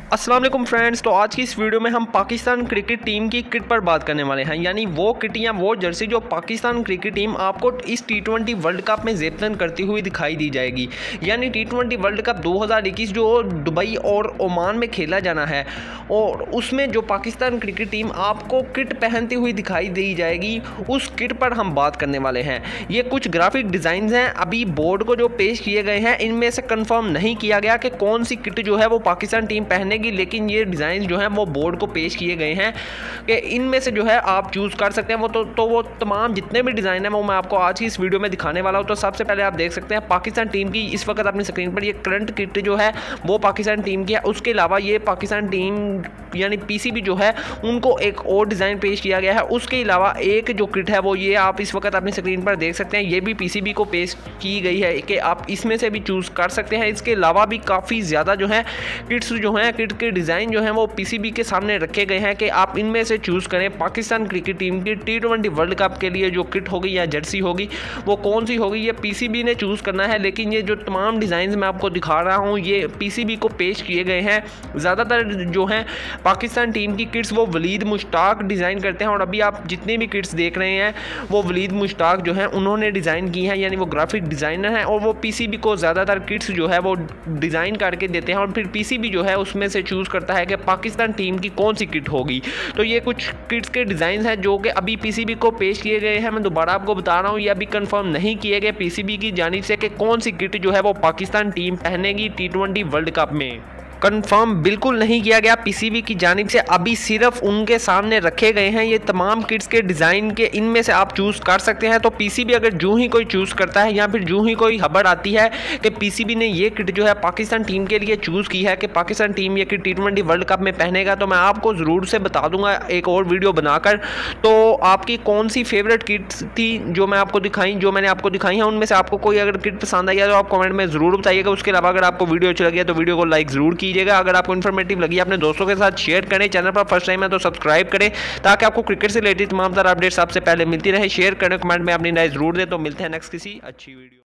अस्सलाम वालेकुम फ्रेंड्स। तो आज की इस वीडियो में हम पाकिस्तान क्रिकेट टीम की किट पर बात करने वाले हैं, यानी वो किट या वो जर्सी जो पाकिस्तान क्रिकेट टीम आपको इस T20 वर्ल्ड कप में जेबतन करती हुई दिखाई दी जाएगी। यानी T20 वर्ल्ड कप 2021 जो दुबई और ओमान में खेला जाना है, और उसमें जो पाकिस्तान क्रिकेट टीम आपको किट पहनती हुई दिखाई दी जाएगी, उस किट पर हम बात करने वाले हैं। ये कुछ ग्राफिक डिज़ाइन हैं, अभी बोर्ड को जो पेश किए गए हैं इनमें से कंफर्म नहीं किया गया कि कौन सी किट जो है वो पाकिस्तान टीम पहने, लेकिन ये डिज़ाइन जो है वो बोर्ड को पेश किए गए हैं कि इनमें से जो है आप चूज़ कर सकते हैं। वो तमाम जितने भी डिज़ाइन हैं वो मैं आपको आज की इस वीडियो में दिखाने वाला हूं। तो सबसे पहले आप देख सकते हैं पाकिस्तान टीम की इस वक्त अपनी स्क्रीन पर ये करंट किट जो है वो पाकिस्तान टीम की है। उसके अलावा ये पाकिस्तान टीम यानी पीसीबी जो है उनको एक और डिज़ाइन पेश किया गया है। उसके अलावा एक जो किट है वो ये आप इस वक्त अपनी स्क्रीन पर देख सकते हैं, ये भी पीसीबी को पेश की गई है कि आप इसमें से भी चूज़ कर सकते हैं। इसके अलावा भी काफ़ी ज़्यादा जो है किट्स जो हैं, किट के डिज़ाइन जो हैं वो पीसीबी के सामने रखे गए हैं कि आप इनमें से चूज़ करें पाकिस्तान क्रिकेट टीम की T20 वर्ल्ड कप के लिए जो किट होगी या जर्सी होगी वो कौन सी होगी, ये पीसीबी ने चूज़ करना है। लेकिन ये जो तमाम डिज़ाइन मैं आपको दिखा रहा हूँ ये पीसीबी को पेश किए गए हैं। ज़्यादातर जो हैं पाकिस्तान टीम की किट्स वो वलीद मुश्ताक डिज़ाइन करते हैं, और अभी आप जितने भी किट्स देख रहे हैं वो वलीद मुश्ताक जो हैं उन्होंने डिज़ाइन की हैं, यानी वो ग्राफिक डिज़ाइनर हैं, और वो पीसीबी को ज़्यादातर किट्स जो है वो डिज़ाइन करके देते हैं, और फिर पीसीबी जो है उसमें से चूज़ करता है कि पाकिस्तान टीम की कौन सी किट होगी। तो ये कुछ किट्स के डिज़ाइन हैं जो कि अभी पीसीबी को पेश किए गए हैं। मैं दोबारा आपको बता रहा हूँ ये अभी कंफर्म नहीं किए गए पीसीबी की जानिब से कि कौन सी किट जो है वो पाकिस्तान टीम पहनेगी T20 वर्ल्ड कप में। कंफर्म बिल्कुल नहीं किया गया पीसीबी की जानिब से, अभी सिर्फ उनके सामने रखे गए हैं ये तमाम किट्स के डिज़ाइन के, इनमें से आप चूज़ कर सकते हैं। तो पीसीबी अगर जूँ ही कोई चूज़ करता है या फिर जूँ ही कोई खबर आती है कि पीसीबी ने ये किट जो है पाकिस्तान टीम के लिए चूज़ की है कि पाकिस्तान टीम ये किट T20 वर्ल्ड कप में पहनेगा, तो मैं आपको ज़रूर से बता दूंगा एक और वीडियो बनाकर। तो आपकी कौन सी फेवरेट किट्स थी जो मैंने आपको दिखाई हैं, उनमें से आपको कोई अगर किट पसंद आई है तो आप कमेंट में ज़रूर बताइएगा। उसके अलावा अगर आपको वीडियो अच्छी लगी है तो वीडियो को लाइक ज़रूर कीजिएगा। अगर आपको इन्फॉर्मेटिव लगी अपने दोस्तों के साथ शेयर करें, चैनल पर फर्स्ट टाइम है तो सब्सक्राइब करें ताकि आपको क्रिकेट से रिलेटेड तमाम तरह अपडेट सबसे पहले मिलती रहे। शेयर करें, कमेंट में अपनी राय जरूर दें। तो मिलते हैं नेक्स्ट किसी अच्छी वीडियो।